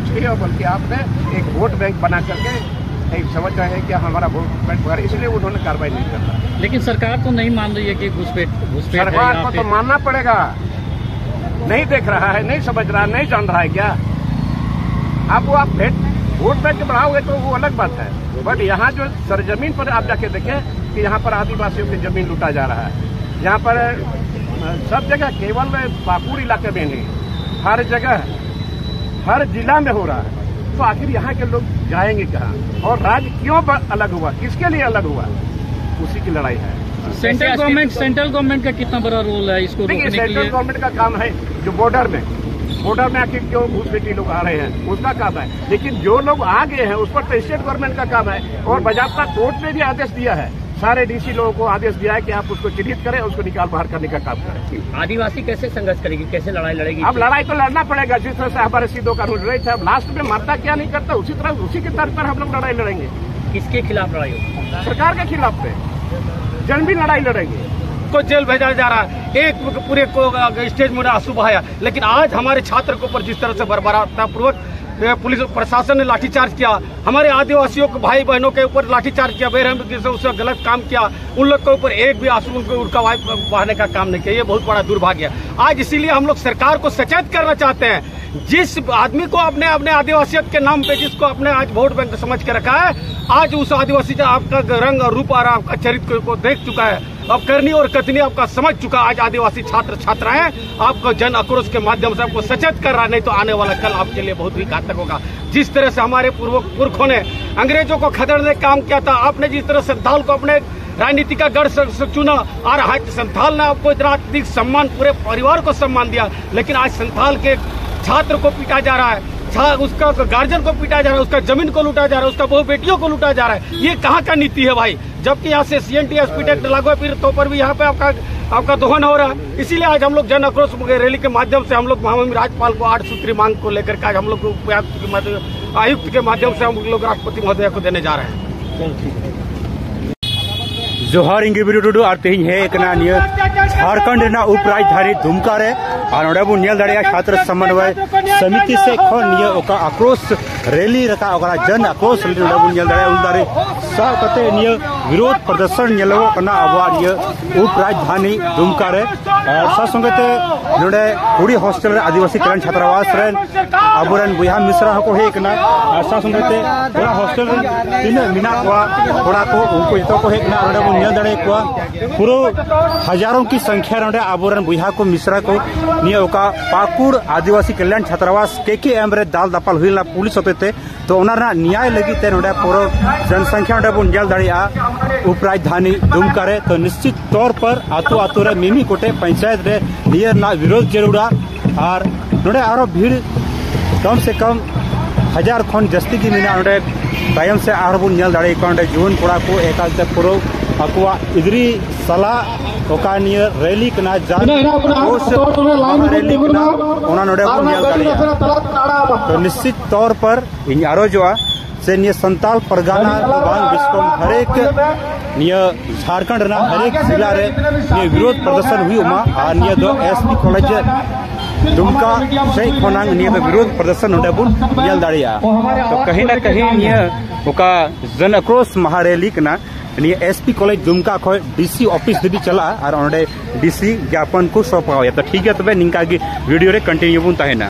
की है, बल्कि आपने एक वोट बैंक बना करके एक समझ रहे हैं कि हमारा वोट बैंक बना, इसलिए उन्होंने कार्रवाई नहीं कर रहा। लेकिन सरकार तो नहीं मान रही है कि घुसपैठ सरकार को तो मानना पड़ेगा। नहीं देख रहा है, नहीं समझ रहा, नहीं जान रहा है क्या? आप वोट बैंक बढ़ाओगे तो वो अलग बात है, बट यहाँ जो सरजमीन पर आप जाके देखें कि यहाँ पर आदिवासियों की जमीन लूटा जा रहा है। यहाँ पर सब जगह, केवल पाकुड़ इलाके में नहीं, हर जगह, हर जिला में हो रहा है। तो आखिर यहाँ के लोग जाएंगे कहाँ? और राज्य क्यों अलग हुआ, किसके लिए अलग हुआ? उसी की लड़ाई है। सेंट्रल गवर्नमेंट का कितना बड़ा रोल है इसको रोकने के लिए? सेंट्रल गवर्नमेंट का काम है जो बॉर्डर में आखिर क्यों घुसपैठी लोग आ रहे हैं, उसका काम है। लेकिन जो लोग आ गए हैं उस पर तो स्टेट गवर्नमेंट का काम है। और बाज़ाब्ता कोर्ट ने भी आदेश दिया है, सारे डीसी लोगों को आदेश दिया है कि आप उसको चिन्हित करें, उसको निकाल बाहर करने का काम करें। आदिवासी कैसे संघर्ष करेगी, कैसे लड़ाई लड़ेगी? अब लड़ाई तो लड़ना पड़ेगा, जिस तरह से हमारे सीधो कानून लड़ाई थे। अब लास्ट में मरता क्या नहीं करता, उसी तरह उसी के तर्ज पर हम लोग लड़ाई लड़ेंगे। किसके खिलाफ लड़ाई होगी? सरकार के खिलाफ पे जन भी लड़ाई लड़ेंगे। को जेल भेजा जा रहा है, एक पूरे को स्टेज में आंसू बहाया। लेकिन आज हमारे छात्र के ऊपर जिस तरह से बर्बरतापूर्वक पुलिस प्रशासन ने लाठीचार्ज किया, हमारे आदिवासियों के भाई बहनों के ऊपर लाठीचार्ज किया, बेरहमी से उससे गलत काम किया, उन लोग के ऊपर एक भी आंसू उनका बहाने का काम नहीं किया, ये बहुत बड़ा दुर्भाग्य है। आज इसीलिए हम लोग सरकार को सचेत करना चाहते हैं। जिस आदमी को अपने आदिवासियत के नाम पे जिसको अपने आज वोट बैंक समझ के रखा है, आज उस आदिवासी का आपका रंग और रूप और आपका चरित्र को देख चुका है, अब करनी और कथनी आपका समझ चुका। आज आदिवासी छात्र छात्राएं आपको जन आक्रोश के माध्यम से आपको सचेत कर रहा है, नहीं तो आने वाला कल आपके लिए बहुत ही घातक होगा। जिस तरह से हमारे पुरखों ने अंग्रेजों को खदेड़ने का काम किया था, आपने जिस तरह संथाल को अपने राजनीति का गढ़ चुना और आज संथाल ने आपको इतना अधिक सम्मान, पूरे परिवार को सम्मान दिया, लेकिन आज संथाल के छात्र को पीटा जा रहा है, उसका गार्जियन को पीटा जा रहा है, उसका जमीन को लूटा जा रहा है, उसका बहु बेटियों को लूटा जा रहा है। ये कहाँ का नीति है भाई? जबकि यहाँ से CNT SP एक्ट लागू है, फिर तो पर भी यहाँ पे आपका दोहन हो रहा है। इसीलिए आज हम लोग जन आक्रोश रैली के माध्यम से हम लोग महामहिम राज्यपाल को 8 सूत्री मांग को लेकर के आज हम लोग आयुक्त के माध्यम से हम लोग राष्ट्रपति महोदय को देने जा रहे हैं। जोहार इंगे बिरुडू और तेज है झारखंड उप राजधानी दुमका रे और नोडे बो नेल दाड़िया छात्र समन्वय समिति से खन ओका आक्रोश रैली रखा ओकरा जन आक्रोश रैली नोडे बो नेल दाड़िया उन दारे सा कते निय विरोध प्रदर्शन नेलो कना अबवा निय उप राजधानी दुमका रे और सा संगते नोडे कुड़ी हॉस्टल रे आदिवासी कल्याण छात्रावास रे अबुरन बुया मिश्रा हको हे कना सा संगते पूरा हॉस्टल रे तीन मिना कोआ थोड़ा को उनको जतो को हे कना नोडे बो नेल दाड़े कोआ पूरा हजारों की संख्या नोडे अबुरन बुया को मिश्रा को निय ओका पाकुड़ आदिवासी कल्याण छात्रावास KKM रे दाल दापाल हुईला पुलिस होते तो ओनारा न्याय लगी ते नोडे पूरा जनसंख्या नोडे बो नेल दाड़िया उप राजधानी दुमका रे तो निश्चित तौर पर आतु आतु रे मिमी कोटे पंचायत रे नियर ना विरोध जरूरा और नोडे आरो भीड़ कम से कम 1000 खन जस्ती की मिना नोडे तायम से आरो बो नेल दाड़े कोंडे जुवन कोड़ा को एकाल ते पूरा अकुआ इधरी सला ओका नियर रैली कना जान उस रैली कना ओना नोडे को नेल दाड़िया तो निश्चित तौर पर इन आरो जोआ से निय संताल परगाना बांग बिस्कोम हरेक निय झारखंड ना हरेक जिला रे निय विरोध प्रदर्शन हुई उमा और निय दो SP कॉलेज दुमका से खोनांग निय विरोध प्रदर्शन नोडे बुन नेल दाड़िया तो कहीं ना कहीं निय ओका जन आक्रोश महारैली कना निय SP कॉलेज दुमका खो DC ऑफिस भी चला और ओंडे DC ज्ञापन को सौंपा तो ठीक है तबे निंका की वीडियो रे कंटिन्यू बुन ताहेना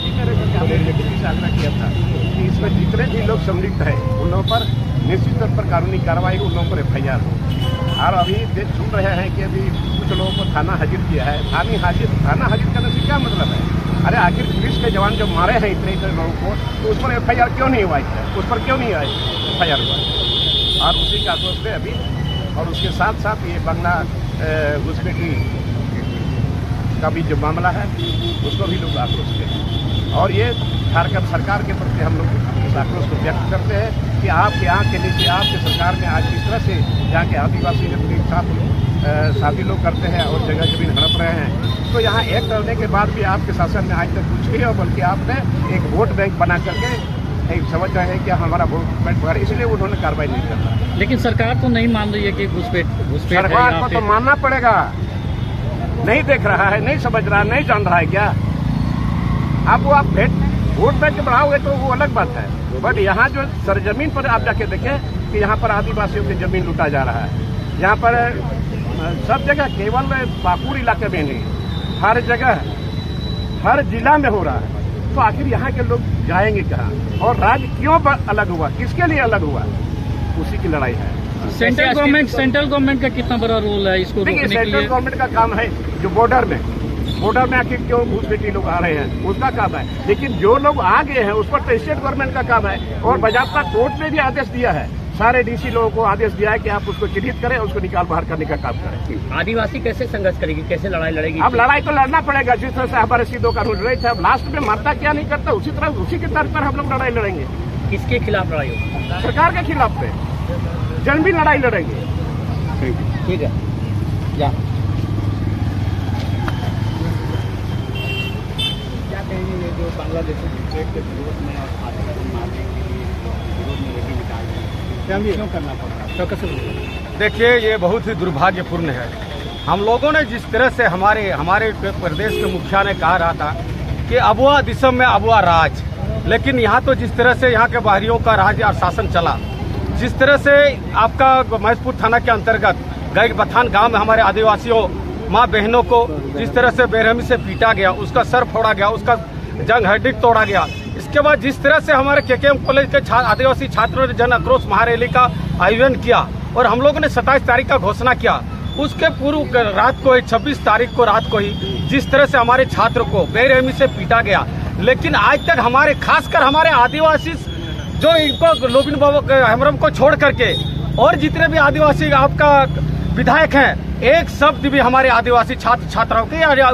इसमें जितने भी लोग संलिप्त है उन लोगों पर निश्चित तौर पर कानूनी कार्रवाई, उन लोगों पर FIR हो। और अभी सुन रहे हैं कि अभी कुछ लोगों को थाना हाजिर किया है। थाना हाजिर करने से क्या मतलब है? अरे आखिर पुलिस के जवान जब मारे हैं इतने लोगों को तो उस पर FIR क्यों नहीं हुआ? उस पर क्यों नहीं FIR हुआ? और उसी का आक्रोश में अभी और उसके साथ साथ ये बंगला घुसपैठी का भी जो मामला है उसको भी लोग आक्रोश के और ये झारखंड सरकार के प्रति हम लोग इस आक्रोश को व्यक्त करते हैं कि आपके आँख के नीचे आपके सरकार में आज किस तरह से यहाँ के आदिवासी अपने साथ शादी लोग करते हैं और जगह जमीन हड़प रहे हैं। तो यहाँ एक करने के बाद भी आपके शासन में आज तक कुछ नहीं है, बल्कि आपने एक वोट बैंक बना करके एक समझ रहे हैं कि हमारा वोट बैंक बना, इसलिए उन्होंने कार्रवाई नहीं कर रहा। लेकिन सरकार तो नहीं मान रही है कि घुसपैठ सरकार को तो मानना पड़ेगा। नहीं देख रहा है, नहीं समझ रहा, नहीं जान रहा है क्या? आप वोट बैंक बढ़ाओगे तो वो अलग बात है, बट यहाँ जो सरजमीन पर आप जाके देखें कि यहाँ पर आदिवासियों की जमीन लूटा जा रहा है। यहाँ पर सब जगह, केवल पाकुड़ इलाके में नहीं, हर जगह हर जिला में हो रहा है। तो आखिर यहाँ के लोग जाएंगे कहाँ, और राज्य क्यों अलग हुआ, किसके लिए अलग हुआ, उसी की लड़ाई है। सेंट्रल गवर्नमेंट का कितना बड़ा रोल है इसको रोकने के लिए? सेंट्रल गवर्नमेंट का काम है, जो बॉर्डर में आखिर क्यों घुसपैठी लोग आ रहे हैं उसका काम है, लेकिन जो लोग आ गए हैं उस पर तो स्टेट गवर्नमेंट का काम है। और बाज़ाब्ता कोर्ट ने भी आदेश दिया है, सारे डीसी लोगों को आदेश दिया है कि आप उसको चिन्हित करें, उसको निकाल बाहर करने का काम करें। आदिवासी कैसे संघर्ष करेगी, कैसे लड़ाई लड़ेगी? अब लड़ाई तो लड़ना पड़ेगा, जिस तरह से हमारे सीधो कानून लड़ाई थे, अब लास्ट में मरता क्या नहीं करता, उसी तरह उसी के तर्ज पर हम लोग लड़ाई लड़ेंगे। किसके खिलाफ लड़ाई होगी? सरकार के खिलाफ पे जन भी लड़ाई लड़ेंगे। ठीक है, क्या कहेंगे जो बांग्लादेश के विरोध में और आतंकवाद मारने के विरोध में रैली निकाल क्यों करना पड़ रहा है? देखिए, ये बहुत ही दुर्भाग्यपूर्ण है। हम लोगों ने जिस तरह से हमारे प्रदेश के मुखिया ने कहा रहा था कि अबुआ दिसम में अबुआ राज, लेकिन यहाँ तो जिस तरह से यहाँ के बाहरियों का राज और शासन चला, जिस तरह से आपका महेशपुर थाना के अंतर्गत गैग बथान गांव में हमारे आदिवासियों माँ बहनों को जिस तरह से बेरहमी से पीटा गया, उसका सर फोड़ा गया, उसका जंग हड्डी तोड़ा गया। इसके बाद जिस तरह से हमारे केकेएम कॉलेज के आदिवासी छात्रों ने जन आक्रोश महारैली का आयोजन किया और हम लोगों ने 27 तारीख का घोषणा किया, उसके पूर्व रात को ही 26 तारीख को रात को ही जिस तरह से हमारे छात्र को बेरहमी से पीटा गया, लेकिन आज तक हमारे खासकर हमारे आदिवासी जो इनको लोबिन बाबा हेम्ब्रम को छोड़ करके और जितने भी आदिवासी आपका विधायक हैं, एक शब्द भी हमारे आदिवासी छात्र छात्राओं के या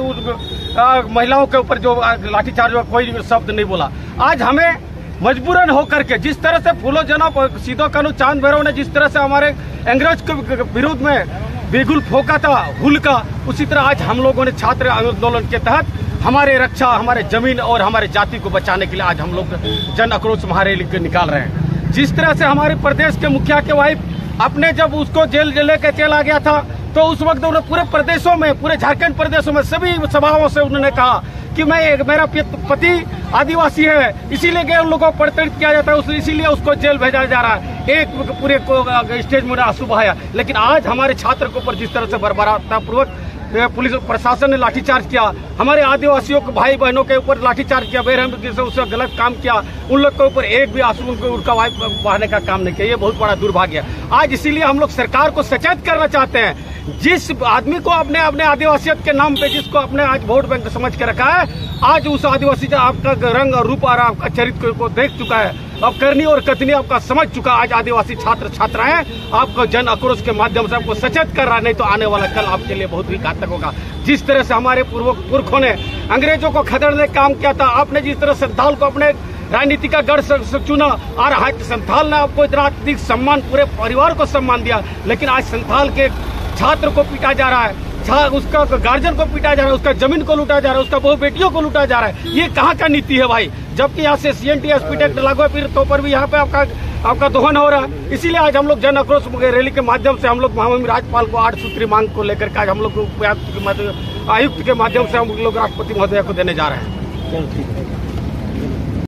महिलाओं के ऊपर जो लाठीचार्ज हुआ कोई शब्द नहीं बोला। आज हमें मजबूरन होकर के जिस तरह से फूलो जना सीधो कानू चांद भैरव ने जिस तरह से हमारे अंग्रेज के विरुद्ध में बिगुल फोका था हुल का, उसी तरह आज हम लोगों ने छात्र आंदोलन के तहत हमारे रक्षा, हमारे जमीन और हमारे जाति को बचाने के लिए आज हम लोग जन आक्रोश महारैली निकाल रहे हैं। जिस तरह से हमारे प्रदेश के मुखिया के वाइफ अपने जब उसको जेल लेकर चला गया था, तो उस वक्त उन्होंने पूरे प्रदेशों में, पूरे झारखंड प्रदेशों में सभी सभाओं से उन्होंने कहा कि मेरा पति आदिवासी है, इसीलिए उन लोगों को प्रताड़ित किया जाता है, इसीलिए उसको जेल भेजा जा रहा है। एक पूरे को स्टेज में आंसू बहाया। लेकिन आज हमारे छात्र के ऊपर जिस तरह से बर्बरतापूर्वक पुलिस प्रशासन ने लाठीचार्ज किया, हमारे आदिवासियों के भाई बहनों के ऊपर लाठीचार्ज किया, बेरहमी से उसका गलत काम किया, उन लोग के ऊपर एक भी आंसू उनका बहाने का काम नहीं किया, ये बहुत बड़ा दुर्भाग्य है। आज इसीलिए हम लोग सरकार को सचेत करना चाहते हैं, जिस आदमी को अपने आदिवासियत के नाम पे जिसको अपने आज वोट बैंक समझ के रखा है, आज उस आदिवासी का आपका रंग और रूप और आपका चरित्र को देख चुका है, अब करनी और कथनी आपका समझ चुका। आज आदिवासी छात्र छात्राएं आपको जन आक्रोश के माध्यम से आपको सचेत कर रहा, नहीं तो आने वाला कल आपके लिए बहुत ही घातक होगा। जिस तरह से हमारे पुरखों ने अंग्रेजों को खदेड़ने का काम किया था, आपने जिस तरह संथाल को अपने राजनीति का गढ़ चुना और आज संथाल ने आपको इतना अधिक सम्मान, पूरे परिवार को सम्मान दिया, लेकिन आज संथाल के छात्र को पीटा जा रहा है, उसका गार्जियन को पीटा जा रहा है, उसका जमीन को लूटा जा रहा है, उसका बहु बेटियों को लूटा जा रहा है। ये कहाँ का नीति है भाई? जबकि यहाँ से CNT एसपी एक्ट लागू है, फिर तो पर भी यहाँ पे आपका दोहन हो रहा है। इसीलिए आज हम लोग जन आक्रोश रैली के माध्यम से हम लोग महामहिम राज्यपाल को 8 सूत्री मांग को लेकर के आज हम लोग आयुक्त के माध्यम से हम लोग राष्ट्रपति महोदय को देने जा रहे हैं।